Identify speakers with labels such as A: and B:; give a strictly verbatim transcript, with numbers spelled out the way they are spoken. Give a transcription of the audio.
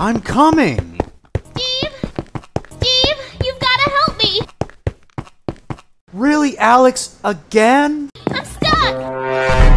A: I'm coming!
B: Steve? Steve, you've gotta help me!
A: Really, Alex? Again?
B: I'm stuck!